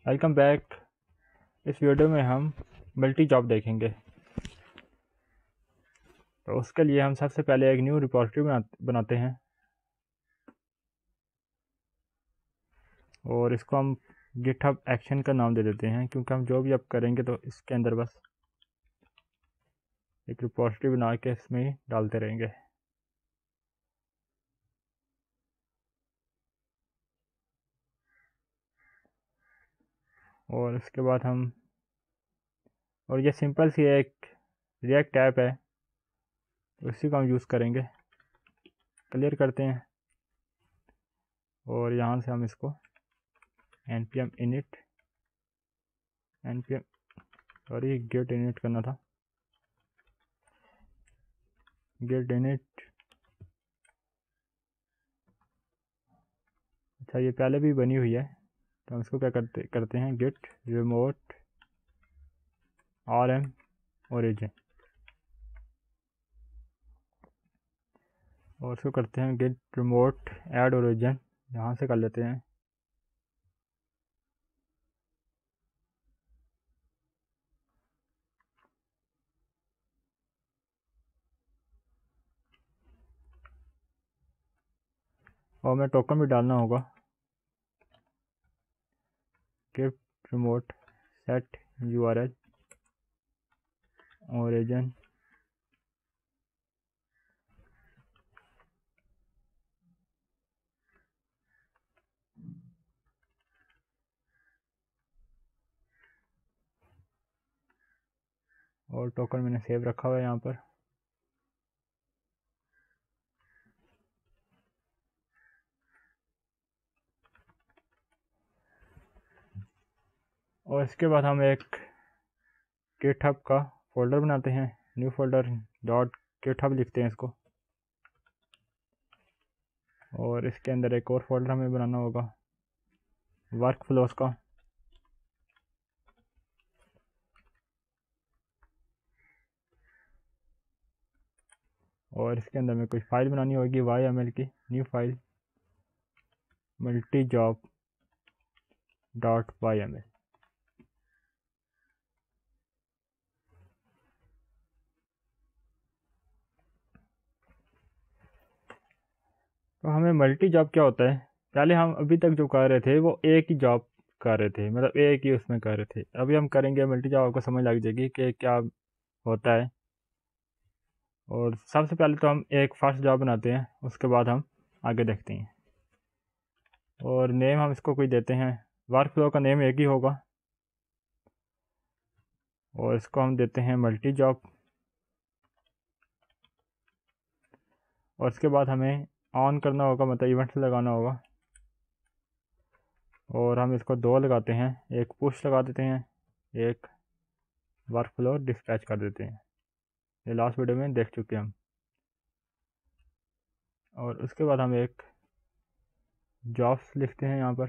Welcome back. इस video में हम मल्टी जॉब देखेंगे। तो उसके लिए हम सबसे पहले एक न्यू रिपॉजिटरी बनाते हैं और इसको हम गिटहब एक्शन का नाम दे देते हैं, क्योंकि हम जो भी अब करेंगे तो इसके अंदर बस एक रिपॉजिटरी बना के इसमें ही डालते रहेंगे। और उसके बाद हम ये सिंपल सी एक रिएक्ट ऐप है, उसी को हम यूज़ करेंगे। क्लियर करते हैं और यहाँ से हम इसको npm init गेट init करना था, गेट init। अच्छा, ये पहले भी बनी हुई है, तो हम इसको क्या करते हैं git remote rm origin, और इसको करते हैं git remote add origin। यहाँ से कर लेते हैं। और हमें टोकन भी डालना होगा, git remote set url origin और टोकन मैंने सेव रखा हुआ है यहाँ पर। और इसके बाद हम एक गिटहब का फोल्डर बनाते हैं, न्यू फोल्डर .github लिखते हैं इसको, और इसके अंदर एक और फोल्डर हमें बनाना होगा वर्क फ्लोस का। और इसके अंदर में कुछ फाइल बनानी होगी YML की, न्यू फाइल multijob.yml। तो हमें मल्टी जॉब क्या होता है, पहले हम अभी तक जो कर रहे थे वो एक ही जॉब कर रहे थे, मतलब एक ही उसमें कर रहे थे। अभी हम करेंगे मल्टी जॉब, आपको समझ लग जाएगी कि क्या होता है। और सबसे पहले तो हम एक फर्स्ट जॉब बनाते हैं, उसके बाद हम आगे देखते हैं। और नेम हम इसको कोई देते हैं, वर्क फ्लो का नेम एक ही होगा, और इसको हम देते हैं मल्टी जॉब। और इसके बाद हमें ऑन करना होगा, मतलब इवेंट लगाना होगा, और हम इसको 2 लगाते हैं, एक पुश लगा देते हैं, एक वर्क फ्लो डिस्पैच कर देते हैं। ये लास्ट वीडियो में देख चुके हैं हम। और उसके बाद हम एक जॉब्स लिखते हैं यहाँ पर,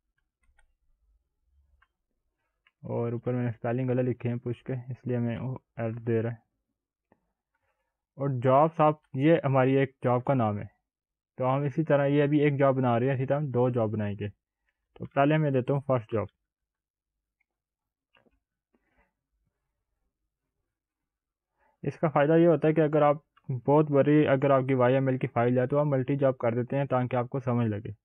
और ऊपर मैंने स्पेलिंग गलत लिखे हैं पुश के, इसलिए हमें वो एरर दे रहा है। और जॉब्स आप, ये हमारी एक जॉब का नाम है, तो हम इसी तरह ये अभी एक जॉब बना रहे हैं, इसी तरह हम 2 जॉब बनाएंगे। तो पहले मैं देता हूँ फर्स्ट जॉब। इसका फ़ायदा ये होता है कि अगर आप बहुत बड़ी, अगर आपकी YML की फ़ाइल है तो आप मल्टी जॉब कर देते हैं, ताकि आपको समझ लगे,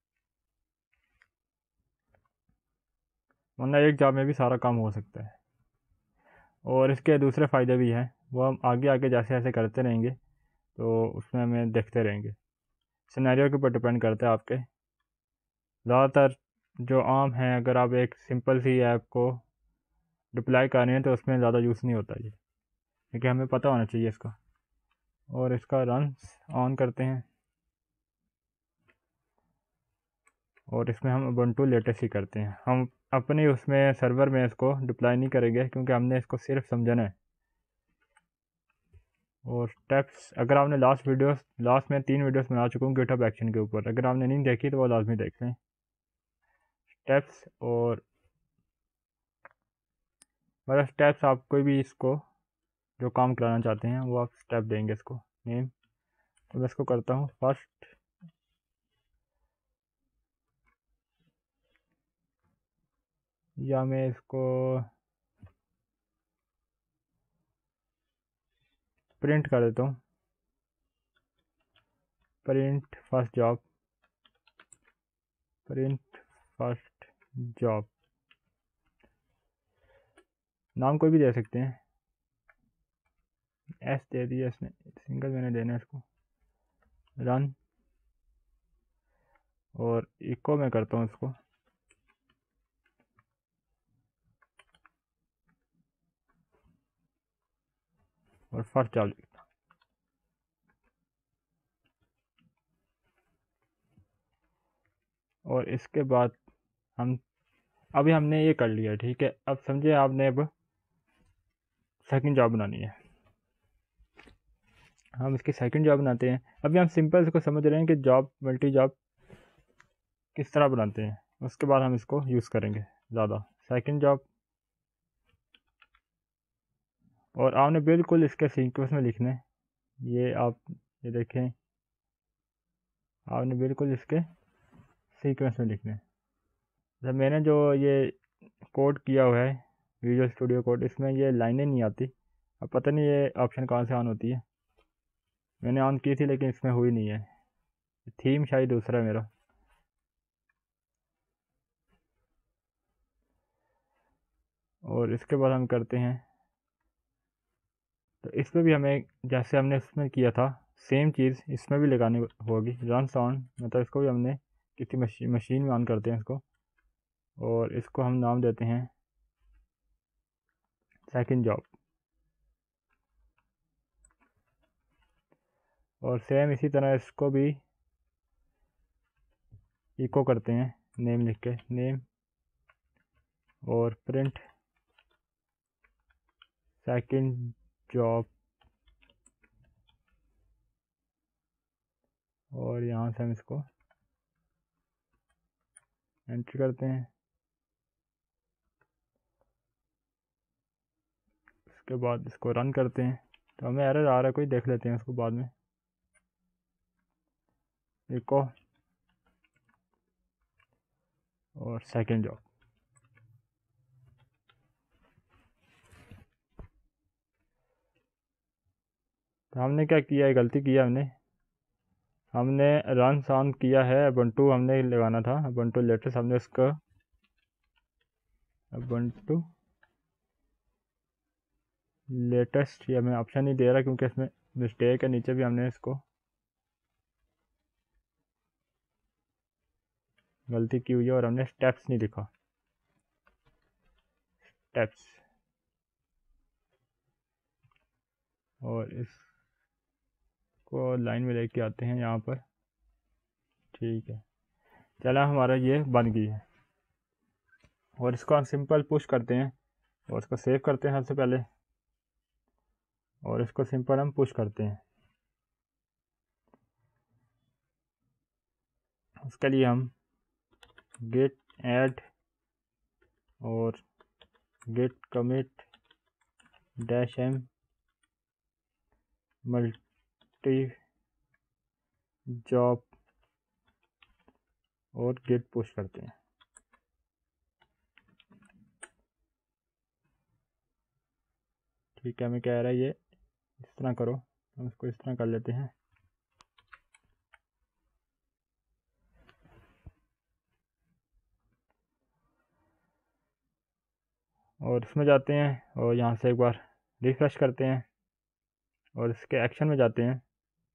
वरना एक जॉब में भी सारा काम हो सकता है। और इसके दूसरे फ़ायदे भी हैं, वो हम आगे आगे जैसे जैसे करते रहेंगे तो उसमें हमें देखते रहेंगे। सिनेरियो के ऊपर डिपेंड करता है आपके। ज़्यादातर जो आम है, अगर आप एक सिंपल सी ऐप को डिप्लाई कर रहे हैं तो उसमें ज़्यादा यूज़ नहीं होता ये, क्योंकि हमें पता होना चाहिए इसका। और इसका रन ऑन करते हैं, और इसमें हम उबंटू लेटेस्ट ही करते हैं। हम अपने उसमें सर्वर में इसको डिप्लाई नहीं करेंगे, क्योंकि हमने इसको सिर्फ समझना है। और स्टेप्स, अगर आपने लास्ट में 3 वीडियोस बना चुका हूँ गिटहब एक्शन के ऊपर, अगर आपने नहीं देखी तो वो लाजमी देख लें। स्टेप्स, और मतलब स्टेप्स आप कोई भी इसको जो काम कराना चाहते हैं वो आप स्टेप देंगे इसको नेम। तो मैं इसको करता हूँ फर्स्ट। या मैं इसको प्रिंट कर देता हूँ, print first job, print first job. नाम कोई भी दे सकते हैं, एस दे दिया इसने, सिंगल मैंने देना है इसको, रन, और इको मैं करता हूँ इसको, और फर्स्ट जॉब लिखता हूँ। और इसके बाद हम अभी हमने ये कर लिया, ठीक है। अब समझिए आपने अब सेकंड जॉब बनानी है, हम इसकी सेकंड जॉब बनाते हैं। अभी हम सिंपल इसको समझ रहे हैं कि जॉब मल्टी जॉब किस तरह बनाते हैं, उसके बाद हम इसको यूज़ करेंगे ज़्यादा। सेकंड जॉब, और आपने बिल्कुल इसके सीक्वेंस में लिखना है, ये आप ये देखें, आपने बिल्कुल इसके सीक्वेंस में लिखना है। जब मैंने जो ये कोड किया हुआ है विजुअल स्टूडियो कोड, इसमें ये लाइनें नहीं आती। अब पता नहीं ये ऑप्शन कहाँ से ऑन होती है, मैंने ऑन की थी लेकिन इसमें हुई नहीं है। थीम शायद दूसरा है मेरा। और इसके बाद हम करते हैं, तो इसमें भी हमें जैसे हमने इसमें किया था सेम चीज़ इसमें भी लगानी होगी। रन साउंड, मतलब इसको भी हमने किसी मशीन में ऑन करते हैं इसको, और इसको हम नाम देते हैं सेकंड जॉब। और सेम इसी तरह इसको भी इको करते हैं, नेम लिख के, नेम, और प्रिंट सेकंड जॉब, और यहाँ से हम इसको एंटर करते हैं। उसके बाद इसको रन करते हैं, तो हमें एरर आ रहा है कोई, देख लेते हैं उसको बाद में। इको और सेकंड जॉब। तो हमने क्या किया है, गलती किया हमने रन ऑन किया है, ubuntu हमने लगाना था, ubuntu लेटेस्ट, हमने उसका ubuntu लेटेस्ट ये हमें ऑप्शन नहीं दे रहा क्योंकि इसमें मिस्टेक है। नीचे भी हमने इसको गलती की हुई है और हमने स्टेप्स नहीं लिखा, स्टेप्स। और इसको लाइन में लेके आते हैं यहाँ पर, ठीक है। चला, हमारा ये बन गई है। और इसको हम सिंपल पुश करते हैं, और इसको सेव करते हैं सबसे पहले, और इसको सिंपल हम पुश करते हैं। उसके लिए हम git add और git commit -m multi job और git पुश करते हैं। ठीक है, हमें कह रहा है ये इस तरह करो, हम इसको इस तरह कर लेते हैं। और इसमें जाते हैं और यहाँ से एक बार रिफ्रेश करते हैं, और इसके एक्शन में जाते हैं।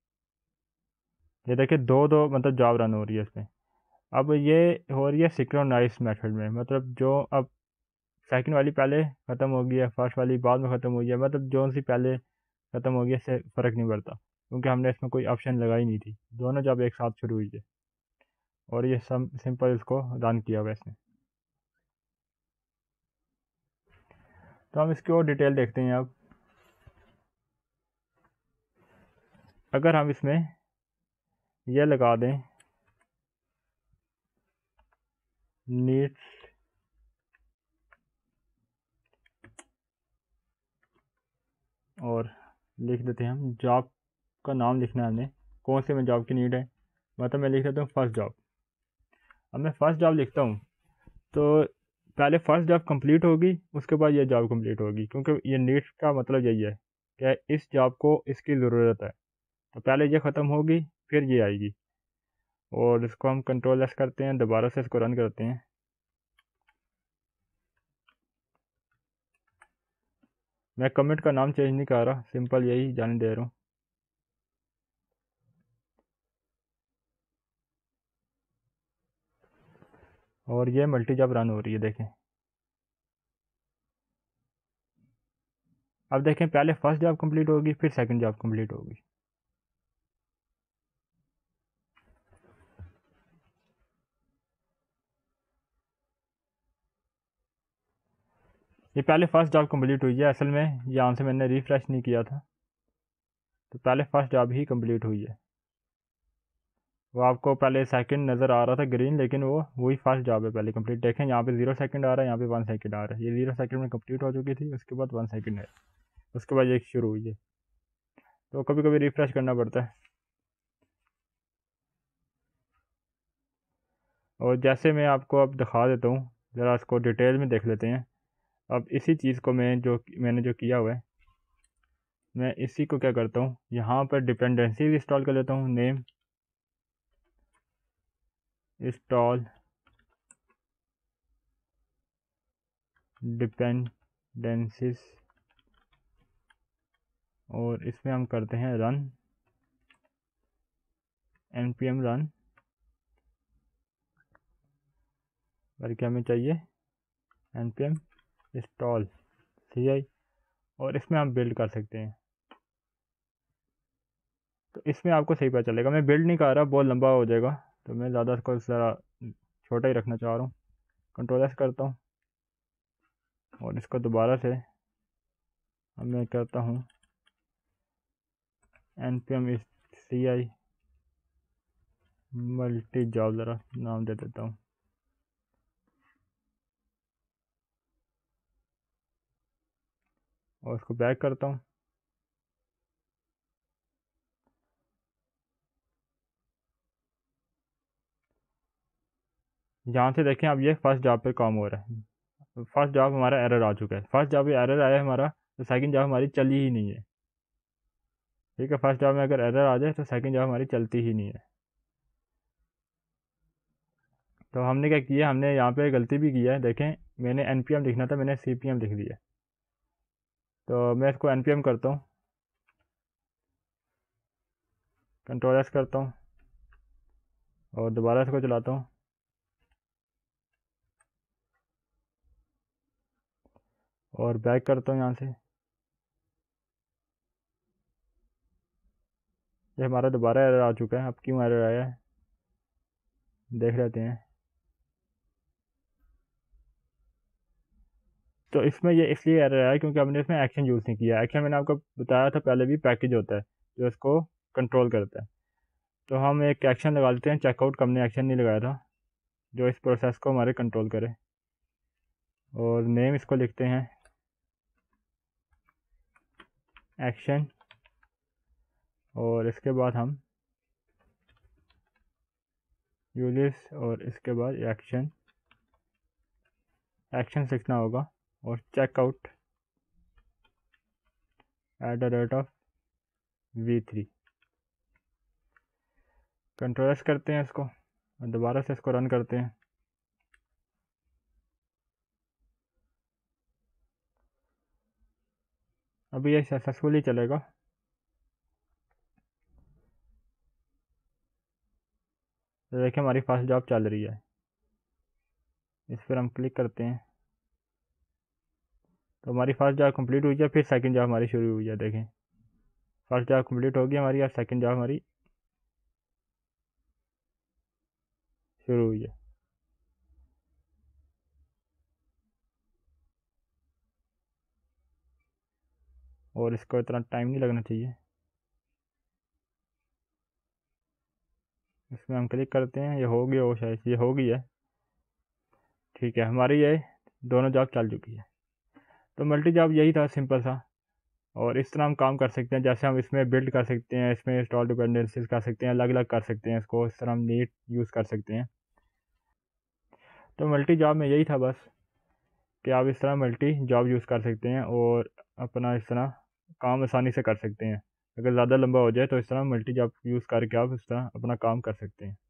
ये देखिए दो दो मतलब जॉब रन हो रही है इसमें। अब ये हो रही है सिंक्रोनाइज मेथड में, मतलब जो अब सेकंड वाली पहले ख़त्म हो गई है, फर्स्ट वाली बाद में ख़त्म हुई है, मतलब जो सी पहले ख़त्म हो गई है इससे फ़र्क नहीं पड़ता, क्योंकि हमने इसमें कोई ऑप्शन लगाई नहीं थी, दोनों जॉब एक साथ शुरू हुई है। और ये सिंपल इसको रन किया हुआ इसने। तो हम इसकी और डिटेल देखते हैं। अब अगर हम इसमें यह लगा दें नीड्स, और लिख देते हैं हम जॉब का नाम लिखना है हमने, कौन से में जॉब की नीड है, मतलब मैं लिख देता हूँ फर्स्ट जॉब। अब मैं फर्स्ट जॉब लिखता हूँ, तो पहले फर्स्ट जॉब कंप्लीट होगी, उसके बाद ये जॉब कंप्लीट होगी, क्योंकि ये नीड का मतलब यही है कि इस जॉब को इसकी ज़रूरत है। तो पहले ये ख़त्म होगी, फिर ये आएगी। और इसको हम कंट्रोल एस करते हैं, दोबारा से इसको रन करते हैं। मैं कमेंट का नाम चेंज नहीं कर रहा, सिंपल यही जाने दे रहा हूँ। और ये मल्टी जॉब रन हो रही है, देखें। अब देखें, पहले फर्स्ट जॉब कंप्लीट होगी, फिर सेकंड जॉब कंप्लीट होगी। ये पहले फर्स्ट जॉब कंप्लीट हुई है, असल में यहाँ से मैंने रिफ्रेश नहीं किया था, तो पहले फर्स्ट जॉब ही कंप्लीट हुई है। वो आपको पहले सेकंड नज़र आ रहा था ग्रीन, लेकिन वो वही फर्स्ट जॉब है पहले कंप्लीट। देखें यहाँ पे 0 सेकंड आ रहा है, यहाँ पे 1 सेकंड आ रहा है। ये 0 सेकंड में कंप्लीट हो चुकी थी, उसके बाद 1 सेकंड है, उसके बाद एक शुरू हुई है। तो कभी कभी रिफ्रेश करना पड़ता है। और जैसे मैं आपको अब दिखा देता हूँ, ज़रा इसको डिटेल में देख लेते हैं। अब इसी चीज़ को मैंने जो किया हुआ है, मैं इसी को क्या करता हूँ, यहाँ पर डिपेंडेंसी इंस्टॉल कर लेता हूँ। नेम इंस्टॉल डिपेंडेंसीज, और इसमें हम करते हैं रन, npm रन। और क्या हमें चाहिए, npm इंस्टॉल ci, और इसमें हम बिल्ड कर सकते हैं। तो इसमें आपको सही पता चलेगा। मैं बिल्ड नहीं कर रहा, बहुत लंबा हो जाएगा, तो मैं ज़्यादा इसको ज़रा छोटा ही रखना चाह रहा हूँ। कंट्रोल एस करता हूँ, और इसको दोबारा से मैं करता हूँ npm ci मल्टी जॉब, ज़रा नाम दे देता हूँ। और इसको बैक करता हूँ। यहाँ से देखें, अब ये फर्स्ट जॉब पे काम हो रहा है। फर्स्ट जॉब हमारा एरर आ चुका है, फर्स्ट जॉब एरर आया है हमारा, तो सेकंड जॉब हमारी चली ही नहीं है। ठीक है, फर्स्ट जॉब में अगर एरर आ जाए तो सेकंड जॉब हमारी चलती ही नहीं है। तो हमने क्या किया, हमने यहाँ पे गलती भी किया है। देखें, मैंने npm लिखना था, मैंने cpm लिख दिया। तो मैं इसको npm करता हूँ, कंट्रोल एस करता हूँ, और दोबारा इसको चलाता हूँ। और बैक करता हूँ यहाँ से। ये हमारा दोबारा एरर आ चुका है। अब क्यों एरर आया है देख लेते हैं। तो इसमें ये इसलिए एरर आया क्योंकि हमने इसमें एक्शन यूज़ नहीं किया। एक्शन मैंने आपको बताया था पहले भी, पैकेज होता है जो इसको कंट्रोल करता है। तो हम एक एक्शन लगा लेते हैं, चेकआउट का हमने एक्शन नहीं लगाया था, जो इस प्रोसेस को हमारे कंट्रोल करे। और नेम इसको लिखते हैं एक्शन, और इसके बाद हम यूजेस, और इसके बाद एक्शन लिखना होगा। और चेकआउट @ v3, कंट्रोल एस करते हैं इसको, और दोबारा से इसको रन करते हैं। अभी ये सक्सेसफुली चलेगा। तो देखिए, हमारी फर्स्ट जॉब चल रही है। इस पर हम क्लिक करते हैं, तो हमारी फर्स्ट जॉब कंप्लीट हुई है, फिर सेकंड जॉब हमारी शुरू हुई है। देखें, फर्स्ट जॉब कंप्लीट होगी हमारी, और सेकंड जॉब हमारी शुरू हुई है। और इसको इतना टाइम नहीं लगना चाहिए। इसमें हम क्लिक करते हैं, ये हो गया, वो शायद ये हो गई है। ठीक है, हमारी ये दोनों जॉब चल चुकी है। तो मल्टी जॉब यही था, सिंपल सा। और इस तरह हम काम कर सकते हैं, जैसे हम इसमें बिल्ड कर सकते हैं, इसमें इंस्टॉल डिपेंडेंसीज कर सकते हैं, अलग अलग कर सकते हैं इसको, इस तरह हम नीट यूज़ कर सकते हैं। तो मल्टी जॉब में यही था बस। कि आप इस तरह मल्टी जॉब यूज़ कर सकते हैं और अपना इस तरह काम आसानी से कर सकते हैं। अगर ज़्यादा लंबा हो जाए तो इस तरह मल्टी जॉब यूज़ करके आप इस तरह अपना काम कर सकते हैं।